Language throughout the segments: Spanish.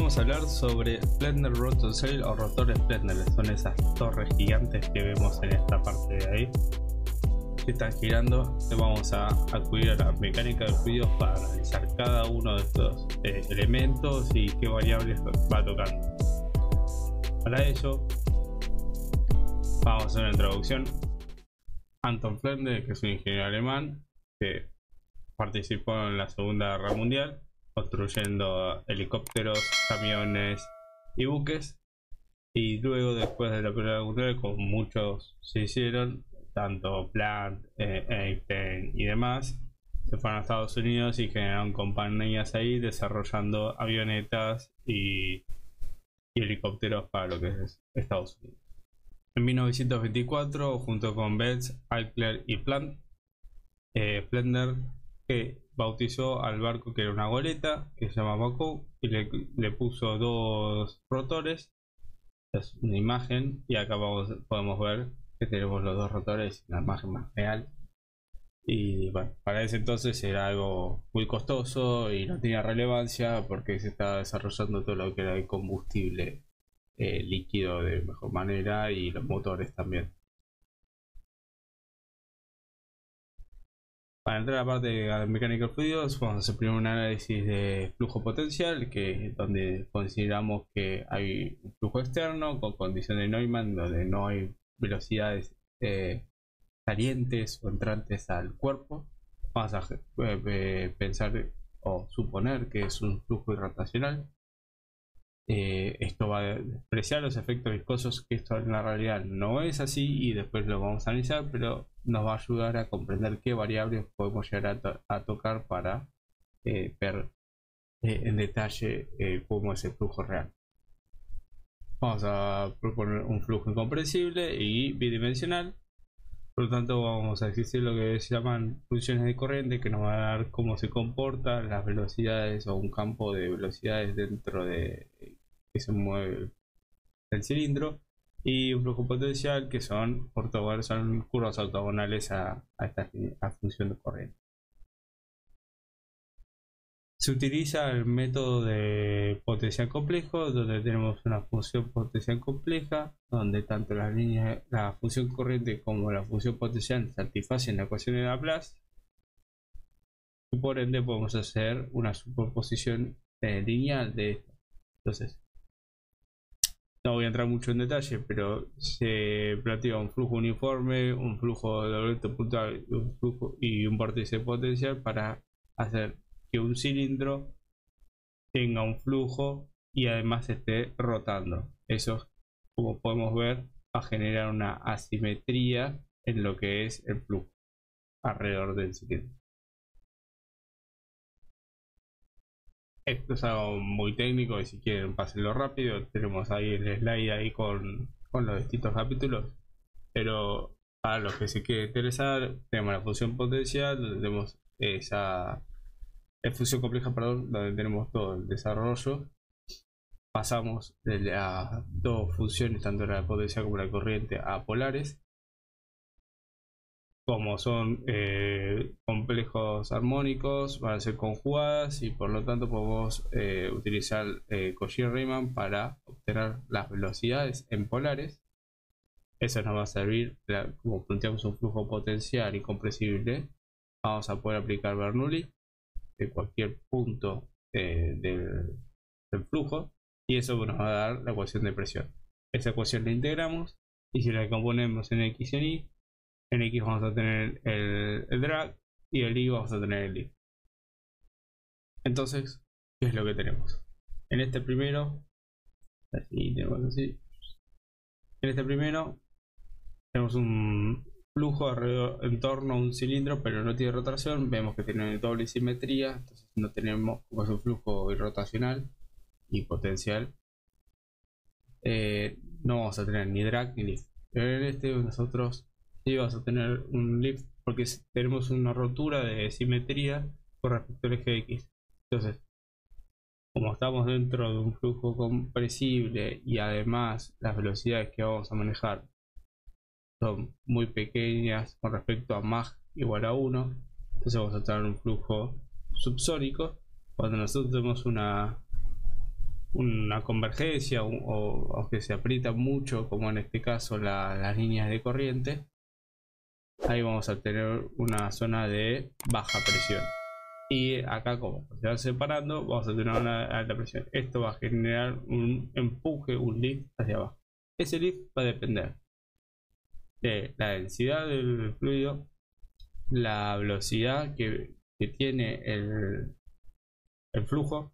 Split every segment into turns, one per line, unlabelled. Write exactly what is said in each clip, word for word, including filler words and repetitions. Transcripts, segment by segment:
vamos a hablar sobre Splendor Rotor Sail o rotor Splendor. Son esas torres gigantes que vemos en esta parte de ahí que están girando. Vamos a acudir a la mecánica de fluidos para analizar cada uno de estos eh, elementos y qué variables va tocando. Para ello vamos a hacer una introducción. Anton Flende, que es un ingeniero alemán que participó en la Segunda Guerra Mundial construyendo helicópteros, camiones y buques, y luego después de la Primera Guerra Mundial, como muchos se hicieron, tanto Plant, eh, Einstein y demás, se fueron a Estados Unidos y generaron compañías ahí desarrollando avionetas y, y helicópteros para lo que es Estados Unidos. En mil novecientos veinticuatro, junto con Betz, Alcler y Plant, eh, Splendor que bautizó al barco, que era una goleta que se llama Baku, y le, le puso dos rotores. Es una imagen, y acá vamos, podemos ver que tenemos los dos rotores, una imagen más real. Y bueno, para ese entonces era algo muy costoso y no tenía relevancia porque se estaba desarrollando todo lo que era el combustible eh, líquido de mejor manera, y los motores también. Para entrar a la parte de mecánica de fluidos, vamos a hacer primero un análisis de flujo potencial, que es donde consideramos que hay un flujo externo con condición de Neumann, donde no hay velocidades eh, salientes o entrantes al cuerpo. Vamos a eh, pensar o suponer que es un flujo irrotacional. Eh, esto va a despreciar los efectos viscosos, que esto en la realidad no es así, y después lo vamos a analizar, pero nos va a ayudar a comprender qué variables podemos llegar a, to a tocar para eh, ver eh, en detalle eh, cómo es el flujo real. Vamos a proponer un flujo incomprensible y bidimensional. Por lo tanto, vamos a existir lo que se llaman funciones de corriente, que nos van a dar cómo se comportan las velocidades o un campo de velocidades dentro de que se mueve el cilindro, y un flujo potencial, que son ortogonales, son curvas ortogonales a, a esta a función de corriente. Se utiliza el método de potencial complejo, donde tenemos una función potencial compleja, donde tanto las líneas, la función corriente como la función potencial satisfacen la ecuación de Laplace, y por ende podemos hacer una superposición eh, lineal de esto. Entonces, no voy a entrar mucho en detalle, pero se plantea un flujo uniforme, un flujo de objeto puntual, un flujo y un vórtice potencial para hacer que un cilindro tenga un flujo y además esté rotando. Eso, como podemos ver, va a generar una asimetría en lo que es el flujo alrededor del cilindro. Esto es algo muy técnico, y si quieren pásenlo rápido. Tenemos ahí el slide ahí con, con los distintos capítulos, pero para los que se quieren interesar, tenemos la función potencial, donde tenemos esa la función compleja, perdón, donde tenemos todo el desarrollo. Pasamos de las dos funciones, tanto la potencial como la corriente, a polares. Como son eh, complejos armónicos, van a ser conjugadas, y por lo tanto podemos eh, utilizar eh, Cauchy-Riemann para obtener las velocidades en polares. Eso nos va a servir, como planteamos un flujo potencial incompresible, vamos a poder aplicar Bernoulli de cualquier punto eh, del, del flujo, y eso nos va a dar la ecuación de presión. Esa ecuación la integramos, y si la componemos en X y en Y, en X vamos a tener el, el drag, y en Y vamos a tener el lift. Entonces, ¿qué es lo que tenemos? En este primero, así tenemos así. En este primero tenemos un flujo alrededor, en torno a un cilindro, pero no tiene rotación. Vemos que tiene doble simetría, entonces no tenemos, como es un flujo irrotacional y potencial, eh, no vamos a tener ni drag ni lift. Pero en este nosotros sí vamos a tener un lift, porque tenemos una rotura de simetría con respecto al eje X. Entonces, como estamos dentro de un flujo compresible y además las velocidades que vamos a manejar son muy pequeñas con respecto a Mach igual a uno, entonces vamos a tener un flujo subsónico. Cuando nosotros tenemos una una convergencia o, o que se aprieta mucho, como en este caso la, las líneas de corriente, ahí vamos a tener una zona de baja presión. Y acá, como se va separando, vamos a tener una alta presión. Esto va a generar un empuje, un lift hacia abajo. Ese lift va a depender de la densidad del fluido, la velocidad que, que tiene el, el flujo,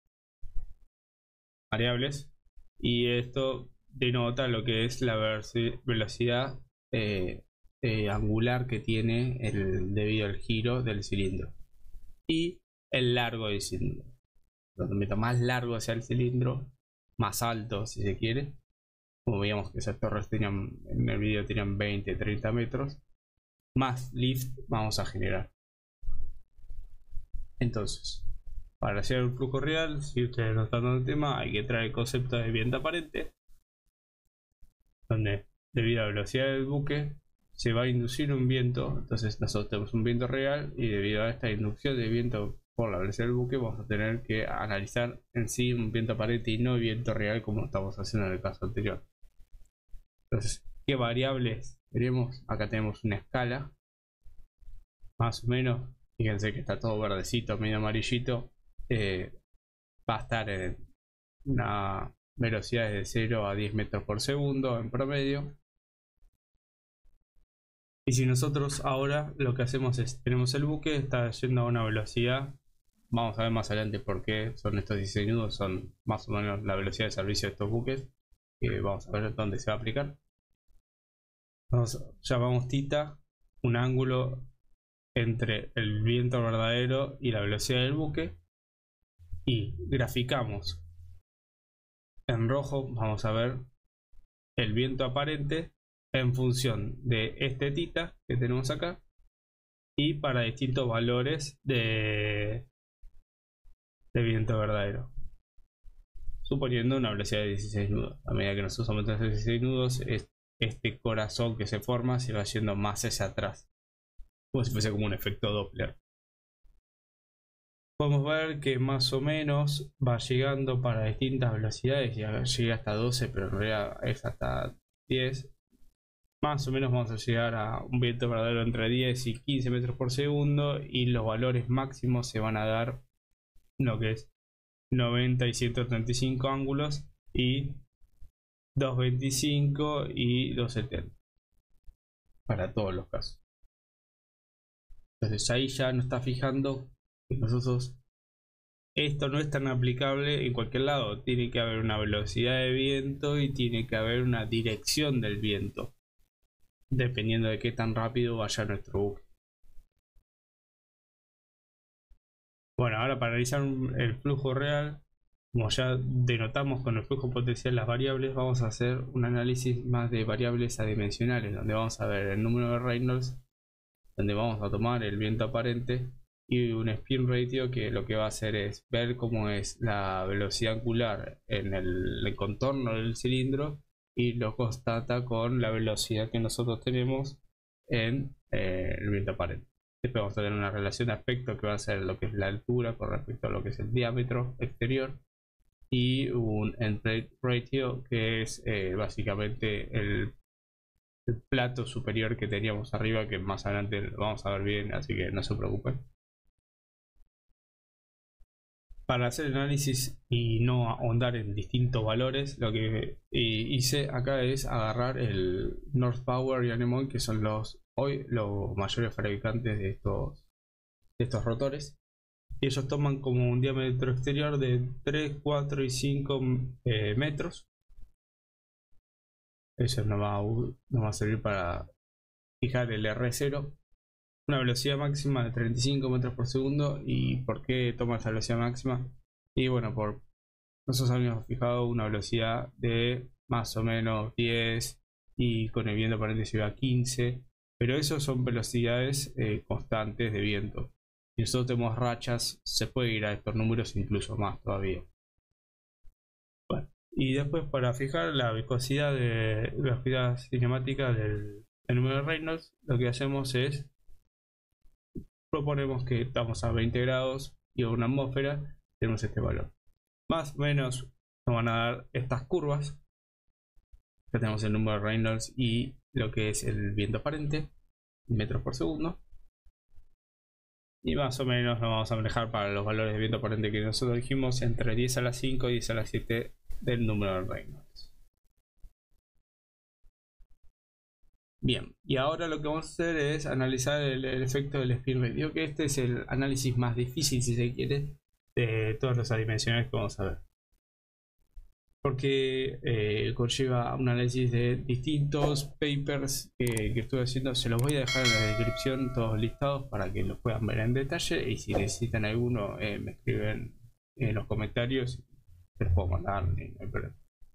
variables, y esto denota lo que es la velocidad eh, eh, angular que tiene el, debido al giro del cilindro y el largo del cilindro. Cuanto más largo sea el cilindro, más alto si se quiere, como veíamos que esas torres tenían en el vídeo tenían veinte treinta metros, más lift vamos a generar. Entonces, para hacer el flujo real, si ustedes no están dando el tema, hay que traer el concepto de viento aparente, donde debido a la velocidad del buque se va a inducir un viento. Entonces nosotros tenemos un viento real y debido a esta inducción de viento por la velocidad del buque vamos a tener que analizar en sí un viento aparente y no viento real como estamos haciendo en el caso anterior. Entonces, ¿qué variables tenemos? Acá tenemos una escala, más o menos. Fíjense que está todo verdecito, medio amarillito. Eh, va a estar en una velocidad de cero a diez metros por segundo en promedio. Y si nosotros ahora lo que hacemos es, tenemos el buque, está yendo a una velocidad, vamos a ver más adelante por qué son estos dieciséis nudos, son más o menos la velocidad de servicio de estos buques, que vamos a ver dónde se va a aplicar. Vamos, llamamos θ un ángulo entre el viento verdadero y la velocidad del buque, y graficamos en rojo, vamos a ver el viento aparente en función de este θ que tenemos acá y para distintos valores de, de viento verdadero, suponiendo una velocidad de dieciséis nudos. A medida que nosotros aumentamos dieciséis nudos, es, este corazón que se forma se va yendo más hacia atrás, como si fuese como un efecto Doppler. Podemos ver que más o menos va llegando para distintas velocidades, ya llega hasta doce, pero en realidad es hasta diez. Más o menos vamos a llegar a un viento verdadero entre diez y quince metros por segundo, y los valores máximos se van a dar lo que es noventa y ciento treinta y cinco ángulos y doscientos veinticinco y doscientos setenta para todos los casos. Entonces ahí ya nos está fijando que nosotros esto no es tan aplicable en cualquier lado. Tiene que haber una velocidad de viento y tiene que haber una dirección del viento, dependiendo de qué tan rápido vaya nuestro buque. Bueno, ahora para analizar el flujo real, como ya denotamos con el flujo potencial las variables, vamos a hacer un análisis más de variables adimensionales, donde vamos a ver el número de Reynolds, donde vamos a tomar el viento aparente y un spin ratio, que lo que va a hacer es ver cómo es la velocidad angular en el, el contorno del cilindro, y lo constata con la velocidad que nosotros tenemos en eh, el viento aparente. Después vamos a tener una relación de aspecto que va a ser lo que es la altura con respecto a lo que es el diámetro exterior, y un end plate ratio, que es eh, básicamente el, el plato superior que teníamos arriba, que más adelante lo vamos a ver bien, así que no se preocupen. Para hacer el análisis y no ahondar en distintos valores, lo que hice acá es agarrar el North Power y Anemone, que son los hoy los mayores fabricantes de estos, de estos rotores, y ellos toman como un diámetro exterior de tres, cuatro y cinco eh, metros. Eso nos va, a, nos va a servir para fijar el R cero. Una velocidad máxima de treinta y cinco metros por segundo. ¿Y por qué toma esa velocidad máxima? Y bueno, por nosotros habíamos fijado una velocidad de más o menos diez, y con el viento aparente se va a quince, pero esos son velocidades eh, constantes de viento. Si nosotros tenemos rachas, se puede ir a estos números, incluso más todavía. Bueno, y después, para fijar la viscosidad de la viscosidad cinemática del, del número de Reynolds, lo que hacemos es proponemos que estamos a veinte grados y a una atmósfera tenemos este valor. Más o menos nos van a dar estas curvas. Ya tenemos el número de Reynolds y lo que es el viento aparente, metros por segundo. Y más o menos nos vamos a manejar para los valores de viento aparente que nosotros dijimos entre diez a la cinco y diez a la siete del número de Reynolds. Bien, y ahora lo que vamos a hacer es analizar el, el efecto del spin rate. Digo que este es el análisis más difícil, si se quiere, de todas las adimensionales que vamos a ver. Porque eh, conlleva un análisis de distintos papers que, que estuve haciendo. Se los voy a dejar en la descripción todos listados para que los puedan ver en detalle, y si necesitan alguno eh, me escriben en los comentarios y se los puedo mandar, no hay problema.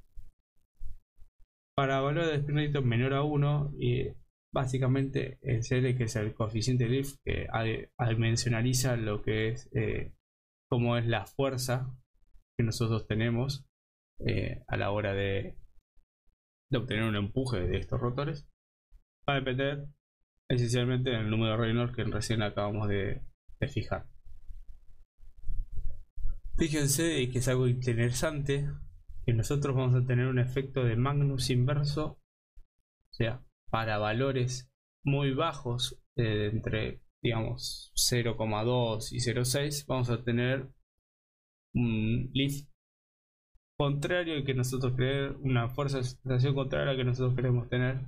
Para valor de spin rate menor a uno, y básicamente el C L, que es el coeficiente lift, que adimensionaliza lo que es eh, cómo es la fuerza que nosotros tenemos Eh, a la hora de, de obtener un empuje de estos rotores, va a depender esencialmente del número de Reynolds que recién acabamos de, de fijar. Fíjense que es algo interesante, que nosotros vamos a tener un efecto de Magnus inverso, o sea, para valores muy bajos, eh, entre digamos cero coma dos y cero coma seis, vamos a tener un lift contrario al que nosotros queremos, una fuerza de sustentación contraria a la que nosotros queremos tener,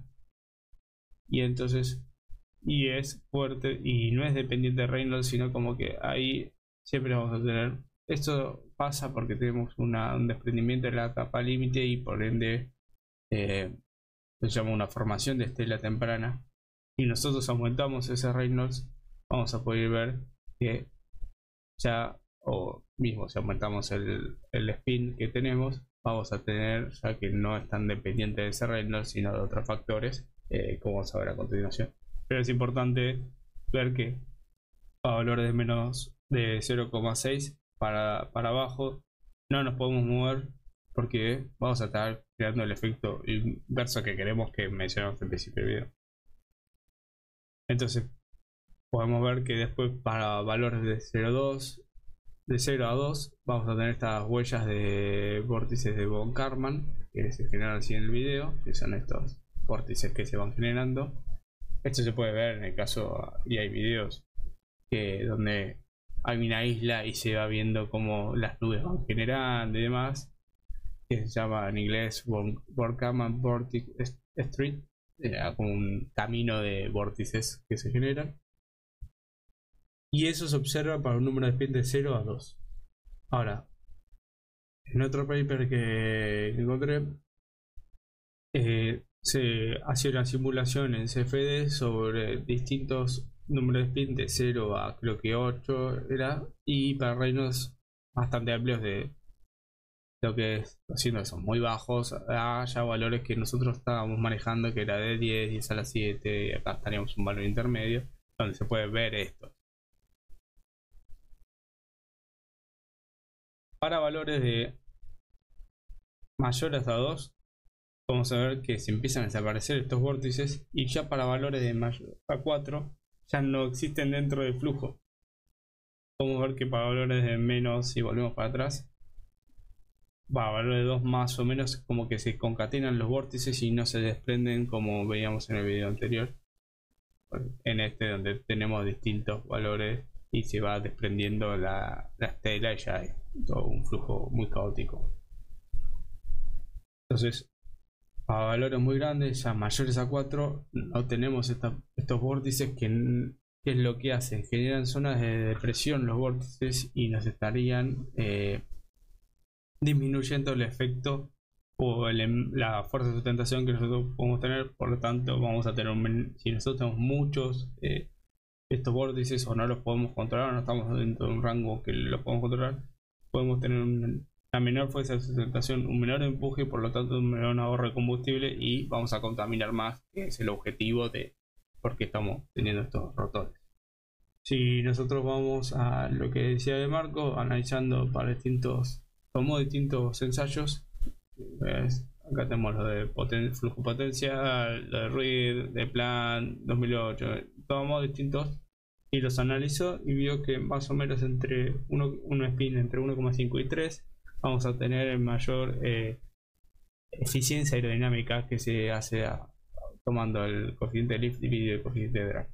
y entonces y es fuerte y no es dependiente de Reynolds, sino como que ahí siempre vamos a tener. Esto pasa porque tenemos una, un desprendimiento de la capa límite y por ende eh, se llama una formación de estela temprana, y nosotros aumentamos ese Reynolds, vamos a poder ver que ya, o mismo si aumentamos el, el spin que tenemos, vamos a tener ya que no es tan dependiente de ese Reynolds sino de otros factores, eh, como vamos a ver a continuación. Pero es importante ver que a valores de menos de cero coma seis para, para abajo no nos podemos mover, porque vamos a estar creando el efecto inverso que queremos, que mencionamos al principio del video. Entonces podemos ver que después para valores de cero coma dos, de cero a dos, vamos a tener estas huellas de vórtices de von Karman que se generan así en el video, que son estos vórtices que se van generando. Esto se puede ver en el caso, y hay videos que donde hay una isla y se va viendo cómo las nubes van generando y demás, que se llama en inglés von, von Karman Vortex Street, eh, como un camino de vórtices que se generan. Y eso se observa para un número de spin de cero a dos. Ahora, en otro paper que encontré, eh, se hacía una simulación en C F D sobre distintos números de spin de cero a creo que ocho era, y para reinos bastante amplios de lo que es haciendo eso, muy bajos, a ya valores que nosotros estábamos manejando, que era de diez, diez a la siete, y acá estaríamos un valor intermedio donde se puede ver esto. Para valores de mayores a dos, vamos a ver que se empiezan a desaparecer estos vórtices, y ya para valores de mayor a cuatro ya no existen dentro del flujo. Podemos ver que para valores de menos, si volvemos para atrás, para valores de dos más o menos, como que se concatenan los vórtices y no se desprenden, como veíamos en el video anterior, en este donde tenemos distintos valores y se va desprendiendo la, la estela, y ya hay todo un flujo muy caótico. Entonces, a valores muy grandes, ya mayores a cuatro, no tenemos esta, estos vórtices que, que es lo que hacen, generan zonas de depresión los vórtices, y nos estarían eh, disminuyendo el efecto o el, la fuerza de sustentación que nosotros podemos tener. Por lo tanto, vamos a tener un, si nosotros tenemos muchos eh, estos vórtices, o no los podemos controlar, no estamos dentro de un rango que lo podemos controlar, podemos tener un, una menor fuerza de sustentación, un menor empuje, y por lo tanto un menor ahorro de combustible, y vamos a contaminar más, que es el objetivo de por qué estamos teniendo estos rotores. Si nosotros vamos a lo que decía de Marco, analizando para distintos, tomó distintos ensayos, ¿ves? Acá tenemos lo de poten flujo potencial, lo de Reed, de Plan, dos mil ocho, tomó distintos y los analizó, y vio que más o menos entre uno, un spin entre uno coma cinco y tres vamos a tener mayor eh, eficiencia aerodinámica que se hace a, tomando el coeficiente de lift dividido el coeficiente de drag.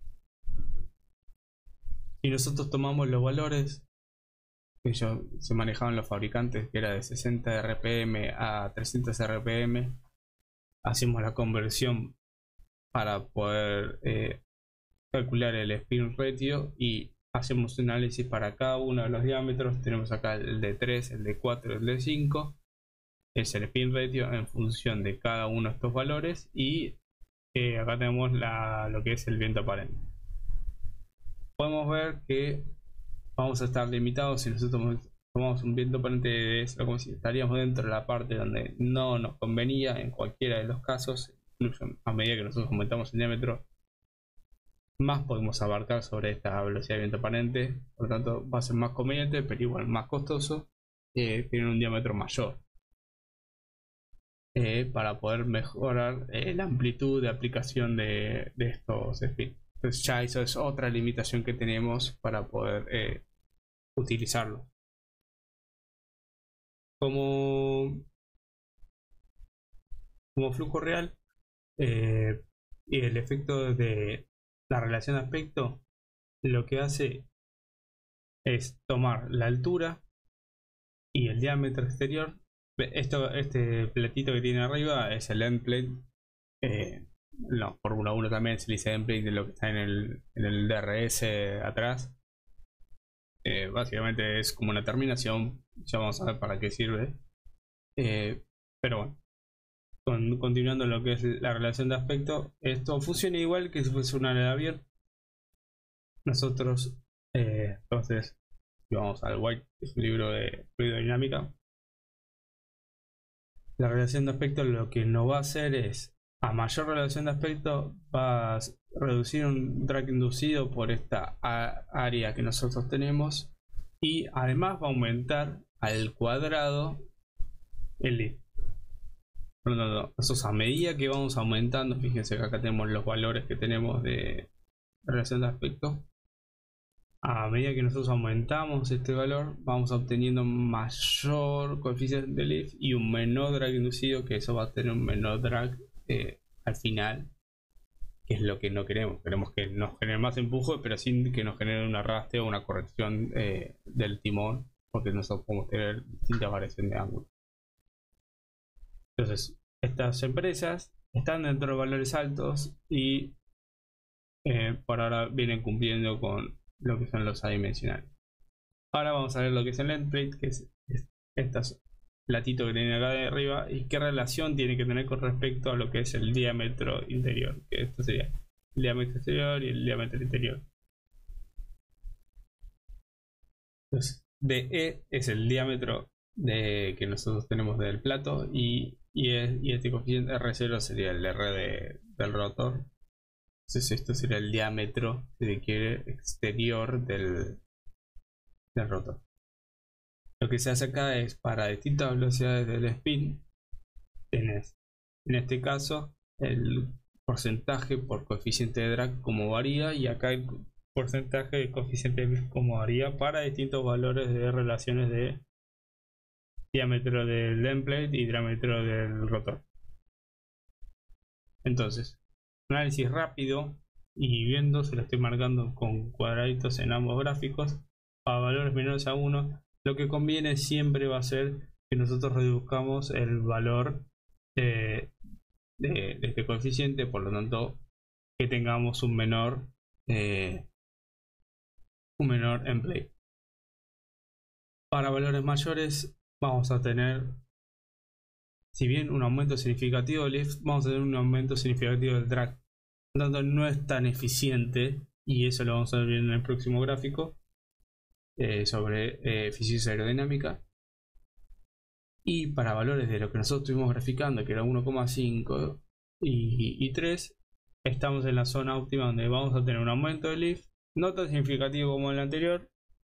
Si nosotros tomamos los valores que ellos se manejaban los fabricantes, que era de sesenta R P M a trescientos R P M, hacemos la conversión para poder eh, calcular el spin ratio y hacemos un análisis para cada uno de los diámetros. Tenemos acá el de tres, el de cuatro, el de cinco. Es el spin ratio en función de cada uno de estos valores, y eh, acá tenemos la, lo que es el viento aparente. Podemos ver que vamos a estar limitados si nosotros tomamos un viento aparente de eso, como si estaríamos dentro de la parte donde no nos convenía en cualquiera de los casos. Incluso a medida que nosotros aumentamos el diámetro, más podemos abarcar sobre esta velocidad de viento aparente. Por lo tanto, va a ser más conveniente, pero igual más costoso, eh, tener un diámetro mayor eh, para poder mejorar eh, la amplitud de aplicación de, de estos spins. Entonces ya eso es otra limitación que tenemos para poder eh, utilizarlo. Como, como flujo real eh, y el efecto de la relación de aspecto, lo que hace es tomar la altura y el diámetro exterior. Esto, este platito que tiene arriba es el end plate. Eh, No, Fórmula uno también se le dice endplate de lo que está en el, en el D R S atrás. Eh, básicamente es como una terminación, ya vamos a ver para qué sirve. Eh, pero bueno, con, continuando lo que es la relación de aspecto, esto funciona igual que si fuese una ala abierta. Nosotros, eh, entonces, vamos al White, que es un libro de fluidodinámica. La relación de aspecto lo que nos va a hacer es, a mayor relación de aspecto, va a reducir un drag inducido por esta área que nosotros tenemos, y además va a aumentar al cuadrado el lift. Por lo tanto, nosotros a medida que vamos aumentando, fíjense que acá tenemos los valores que tenemos de relación de aspecto. A medida que nosotros aumentamos este valor, vamos obteniendo mayor coeficiente de lift y un menor drag inducido, que eso va a tener un menor drag Eh, al final, que es lo que no queremos. Queremos que nos genere más empuje, pero sin que nos genere un arrastre o una corrección eh, del timón, porque nosotros podemos tener distintas variaciones de ángulo. Entonces, estas empresas están dentro de valores altos y eh, por ahora vienen cumpliendo con lo que son los adimensionales. Ahora vamos a ver lo que es el end plate, que es, es estas platito que tiene acá de arriba, y qué relación tiene que tener con respecto a lo que es el diámetro interior, que esto sería el diámetro exterior y el diámetro interior. Entonces, D E es el diámetro de, que nosotros tenemos del plato, y, y, es, y este coeficiente R cero sería el R de, del rotor. Entonces esto sería el diámetro, si se quiere, exterior del, del rotor. Lo que se hace acá es, para distintas velocidades del spin, tenés en este caso el porcentaje por coeficiente de drag como varía, y acá el porcentaje de coeficiente de lift como varía para distintos valores de relaciones de diámetro del end plate y diámetro del rotor. Entonces, análisis rápido y viendo, se lo estoy marcando con cuadraditos en ambos gráficos, a valores menores a uno. Lo que conviene siempre va a ser que nosotros reduzcamos el valor eh, de, de este coeficiente, por lo tanto que tengamos un menor eh, un menor end plate. Para valores mayores vamos a tener, si bien un aumento significativo del lift, vamos a tener un aumento significativo del drag. Por lo tanto, no es tan eficiente, y eso lo vamos a ver en el próximo gráfico. Eh, sobre eh, eficiencia aerodinámica. Y para valores de lo que nosotros estuvimos graficando, que era uno coma cinco y, y tres, estamos en la zona óptima donde vamos a tener un aumento de lift, no tan significativo como el anterior,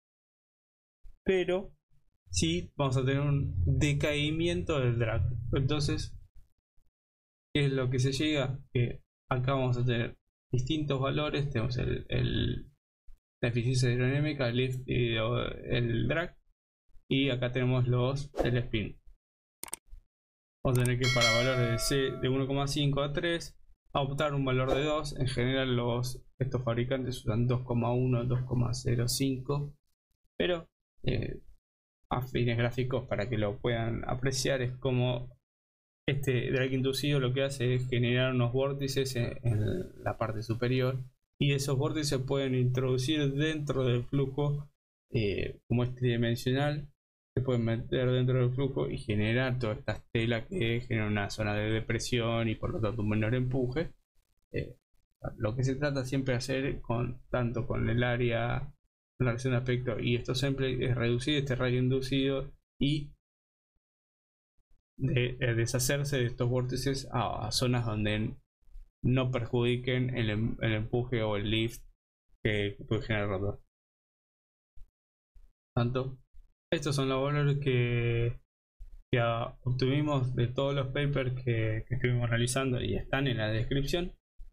pero sí vamos a tener un decaimiento del drag. Entonces, ¿qué es lo que se llega? Que acá vamos a tener distintos valores. Tenemos el, el la eficiencia aerodinámica, el lift y el drag. y acá tenemos los del spin. Vamos a tener que para valores de C de uno coma cinco a tres adoptar un valor de dos. En general los estos fabricantes usan dos coma uno, dos coma cero cinco, pero eh, a fines gráficos, para que lo puedan apreciar, es como este drag inducido lo que hace es generar unos vórtices en, en la parte superior, y esos vórtices pueden introducir dentro del flujo, eh, como es tridimensional, se pueden meter dentro del flujo y generar toda esta estela que genera una zona de depresión y por lo tanto un menor empuje. Eh, lo que se trata siempre de hacer con tanto con el área, la relación de aspecto y estos samples, es reducir este radio inducido y de, de deshacerse de estos vórtices a, a zonas donde no perjudiquen el, el empuje o el lift que, que puede generar el rotor. Tanto, estos son los valores que, que obtuvimos de todos los papers que, que estuvimos realizando y están en la descripción.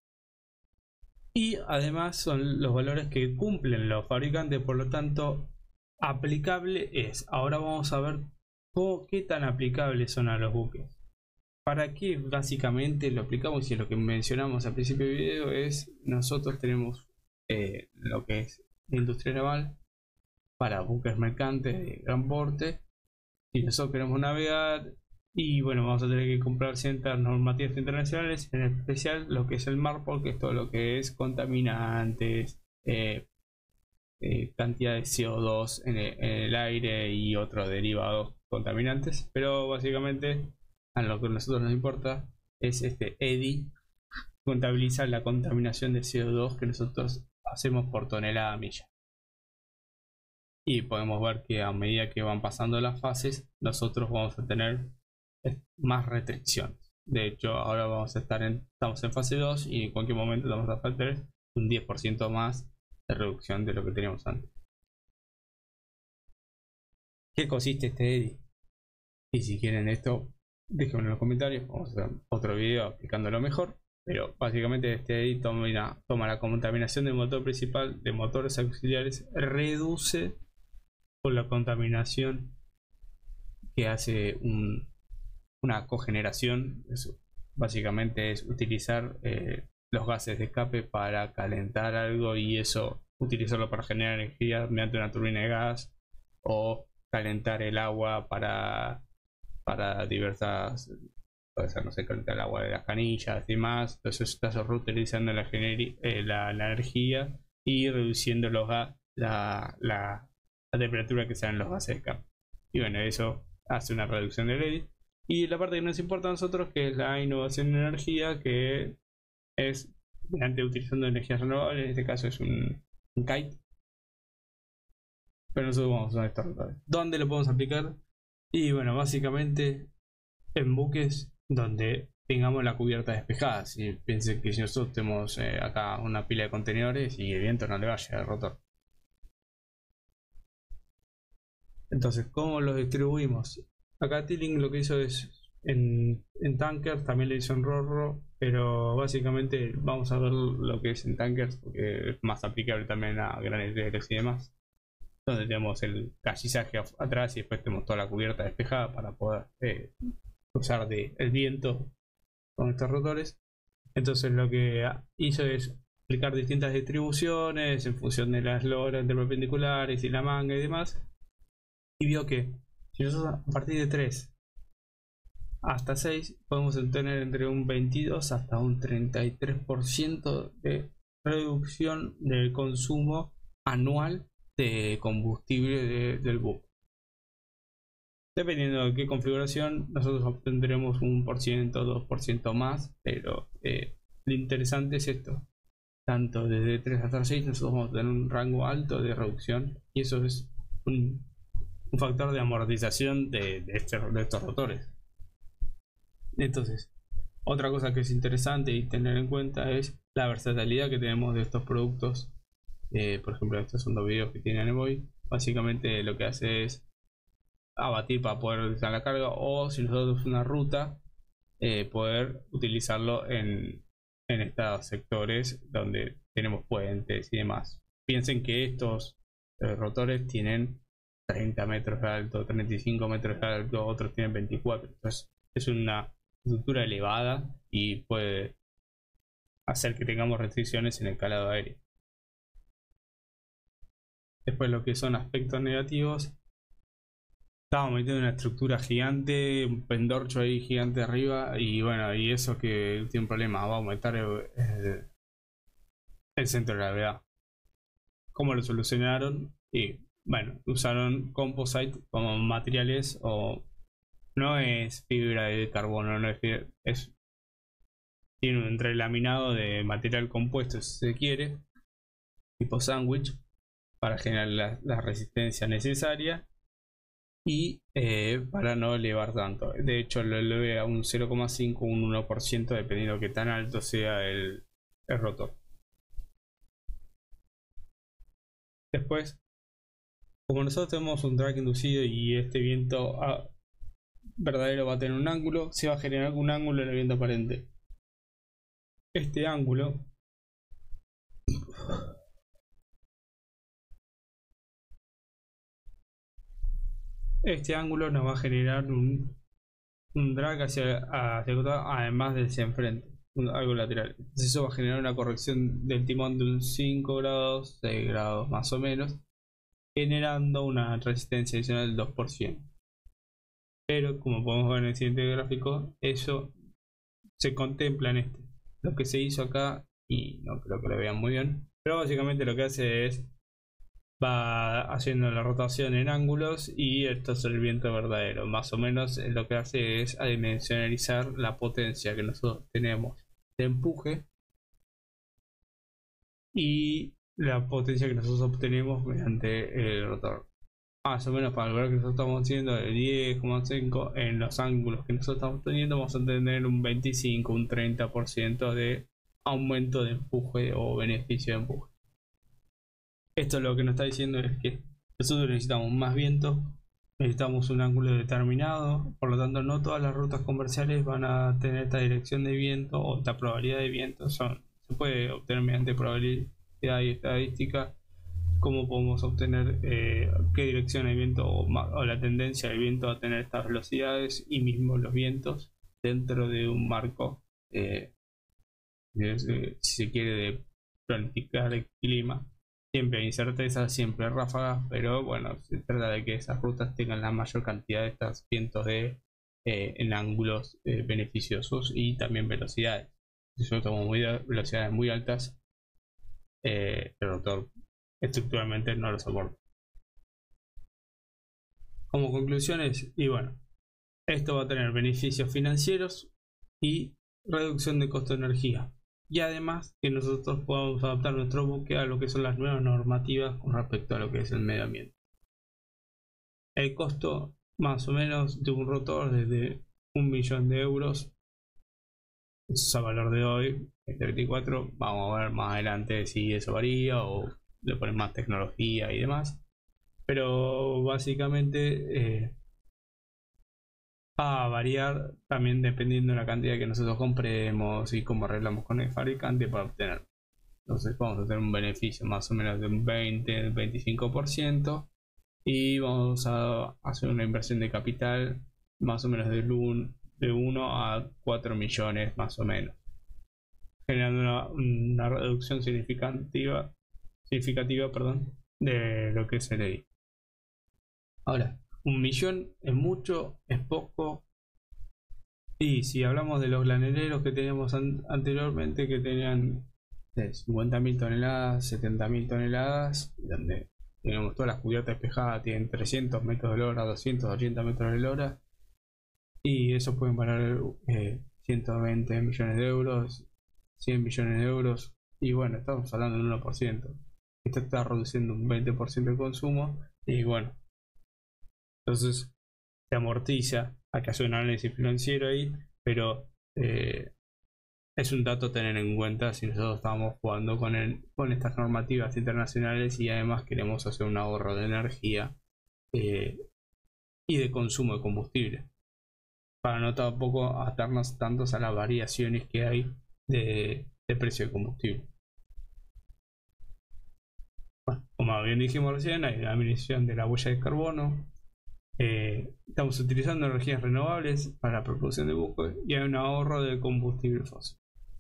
Y además son los valores que cumplen los fabricantes, por lo tanto aplicable es. Ahora vamos a ver cómo, qué tan aplicables son a los buques. ¿Para qué básicamente lo aplicamos? Y lo que mencionamos al principio del video es, nosotros tenemos eh, lo que es la industria naval para buques mercantes de gran porte, y nosotros queremos navegar y bueno, vamos a tener que comprar ciertas normativas internacionales, en especial lo que es el MARPOL, que es todo lo que es contaminantes, eh, eh, cantidad de C O dos en el, en el aire y otros derivados contaminantes. Pero básicamente a lo que a nosotros nos importa es este E D I, contabiliza la contaminación de C O dos que nosotros hacemos por tonelada milla. Y podemos ver que a medida que van pasando las fases, nosotros vamos a tener más restricciones. De hecho, ahora vamos a estar en, estamos en fase dos y en cualquier momento vamos a tener un diez por ciento más de reducción de lo que teníamos antes. ¿Qué consiste este E D I? Y si quieren esto, déjenme en los comentarios, vamos a hacer otro video explicándolo mejor. Pero básicamente este E D I toma, toma la contaminación del motor principal, de motores auxiliares, reduce por la contaminación que hace un, una cogeneración. Eso básicamente es utilizar eh, los gases de escape para calentar algo y eso utilizarlo para generar energía mediante una turbina de gas, o calentar el agua para, para diversas, puede ser, no sé, calentar el agua de las canillas y demás. Entonces estás reutilizando la, eh, la, la energía y reduciendo los gas, la, la, la temperatura que sean los gases de escape. Y bueno, eso hace una reducción del E D I. Y la parte que nos importa a nosotros, que es la innovación en energía, que es mediante utilizando energías renovables. En este caso es un, un kite, pero nosotros vamos a usar estos rotores. ¿Dónde lo podemos aplicar? Y bueno, básicamente en buques donde tengamos la cubierta despejada. Si piensen que si nosotros tenemos eh, acá una pila de contenedores y el viento no le vaya al rotor. Entonces, ¿cómo los distribuimos? Acá Tilling lo que hizo es en, en tankers, también lo hizo en Rorro, pero básicamente vamos a ver lo que es en tankers porque es más aplicable también a graneros y demás, donde tenemos el cachizaje atrás y después tenemos toda la cubierta despejada para poder eh, usar de el viento con estos rotores. Entonces lo que hizo es aplicar distintas distribuciones en función de las loras entre perpendiculares y la manga y demás, y vio que si nosotros a partir de tres hasta seis podemos tener entre un veintidós hasta un treinta y tres por ciento de reducción del consumo anual de combustible de, del buque. Dependiendo de qué configuración, nosotros obtendremos un por ciento, dos por ciento más, pero eh, lo interesante es esto. Tanto desde tres hasta seis nosotros vamos a tener un rango alto de reducción, y eso es un, un factor de amortización de, de, este, de estos rotores. Entonces, otra cosa que es interesante y tener en cuenta es la versatilidad que tenemos de estos productos. Eh, por ejemplo, estos son dos videos que tiene Aneboy. Básicamente lo que hace es abatir para poder utilizar la carga, o si nosotros una ruta, eh, poder utilizarlo en, en estos sectores donde tenemos puentes y demás. Piensen que estos eh, rotores tienen treinta metros de alto, treinta y cinco metros de alto, otros tienen veinticuatro. Entonces es una estructura elevada y puede hacer que tengamos restricciones en el calado aéreo. Después lo que son aspectos negativos, estamos metiendo una estructura gigante, un pendorcho ahí gigante arriba, y bueno, y eso que tiene un problema, va a aumentar el, el, el centro de gravedad. ¿Cómo lo solucionaron? Y bueno, usaron composite como materiales, o no es fibra de carbono, no es, es tiene un entrelaminado de material compuesto si se quiere, tipo sándwich, para generar la, la resistencia necesaria y eh, para no elevar tanto. De hecho lo eleve a un cero coma cinco o un uno por ciento dependiendo de qué tan alto sea el, el rotor. Después, como nosotros tenemos un drag inducido y este viento ah, verdadero va a tener un ángulo, se va a generar un ángulo en el viento aparente. Este ángulo este ángulo nos va a generar un, un drag hacia, hacia el costado, además del hacia enfrente, un, algo lateral. Entonces eso va a generar una corrección del timón de un cinco grados, seis grados más o menos, generando una resistencia adicional del dos por ciento. Pero como podemos ver en el siguiente gráfico, eso se contempla en este. Lo que se hizo acá, y no creo que lo vean muy bien, pero básicamente lo que hace es va haciendo la rotación en ángulos, y esto es el viento verdadero. Más o menos lo que hace es adimensionalizar la potencia que nosotros tenemos de empuje y la potencia que nosotros obtenemos mediante el rotor. Más o menos para el valor que nosotros estamos haciendo de diez coma cinco, en los ángulos que nosotros estamos teniendo vamos a tener un veinticinco, un treinta por ciento de aumento de empuje o beneficio de empuje. Esto lo que nos está diciendo es que nosotros necesitamos más viento, necesitamos un ángulo determinado, por lo tanto no todas las rutas comerciales van a tener esta dirección de viento o esta probabilidad de viento. Son, se puede obtener mediante probabilidad y estadística cómo podemos obtener eh, qué dirección hay viento o, o la tendencia del viento a tener estas velocidades y mismo los vientos dentro de un marco eh, de, de, si se quiere, de planificar el clima. Siempre hay incertezas, siempre hay ráfagas, pero bueno, se trata de que esas rutas tengan la mayor cantidad de estos vientos de, eh, en ángulos eh, beneficiosos y también velocidades. Si yo tomo muy, velocidades muy altas, eh, el rotor estructuralmente no lo soporta. Como conclusiones, y bueno, esto va a tener beneficios financieros y reducción de costo de energía. Y además que nosotros podamos adaptar nuestro buque a lo que son las nuevas normativas con respecto a lo que es el medio ambiente. El costo más o menos de un rotor desde un millón de euros, eso es a valor de hoy, este veinticuatro. Vamos a ver más adelante si eso varía o le ponen más tecnología y demás, pero básicamente eh, va a variar también dependiendo de la cantidad que nosotros compremos y cómo arreglamos con el fabricante para obtener. Entonces vamos a tener un beneficio más o menos de un veinte, veinticinco por ciento, y vamos a hacer una inversión de capital más o menos de uno a cuatro millones más o menos, generando una, una reducción significativa significativa perdón, de lo que es el E D I. Ahora, un millón es mucho, es poco. Y si hablamos de los graneleros que teníamos an anteriormente, que tenían cincuenta mil toneladas, setenta mil toneladas, donde tenemos todas las cubiertas despejadas, tienen trescientos metros de lora, doscientos ochenta metros de lora, y eso pueden valer eh, ciento veinte millones de euros, cien millones de euros, y bueno, estamos hablando del uno por ciento. Esto está reduciendo un veinte por ciento de consumo, y bueno, entonces se amortiza. Hay que hacer un análisis financiero ahí, pero eh, es un dato a tener en cuenta si nosotros estamos jugando con, el, con estas normativas internacionales y además queremos hacer un ahorro de energía eh, y de consumo de combustible, para no tampoco atarnos tantos a las variaciones que hay de, de precio de combustible. Bueno, como bien dijimos recién, hay la disminución de la huella de carbono. Eh, estamos utilizando energías renovables para la propulsión de buques y hay un ahorro de combustible fósil.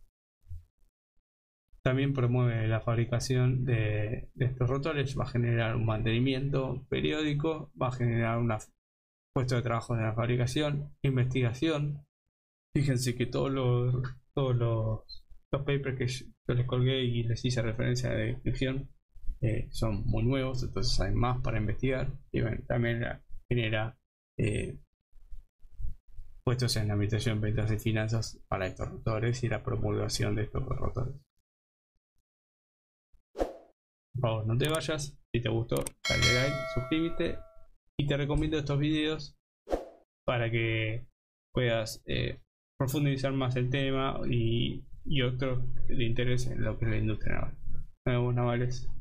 También promueve la fabricación de, de estos rotores, va a generar un mantenimiento periódico, va a generar un puesto de trabajo en la fabricación, investigación. Fíjense que todos los, todos los, los papers que yo les colgué y les hice referencia de descripción eh, son muy nuevos, entonces hay más para investigar y bueno, también genera eh, puestos en la administración, ventas y finanzas para estos rotores y la promulgación de estos rotores. Por favor, no te vayas. Si te gustó, dale like, suscríbete y te recomiendo estos videos para que puedas eh, profundizar más el tema y, y otros de interés en lo que es la industria naval. Nos vemos, navales.